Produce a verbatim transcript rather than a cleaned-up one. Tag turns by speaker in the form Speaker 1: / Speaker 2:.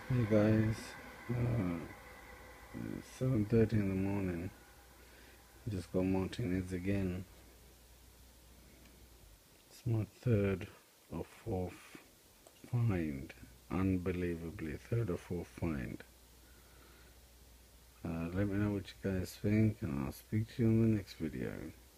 Speaker 1: Hey guys, uh, it's seven thirty in the morning. Just got Martinez again. It's my third or fourth find. Unbelievably, third or fourth find. Uh, let me know what you guys think, and I'll speak to you in the next video.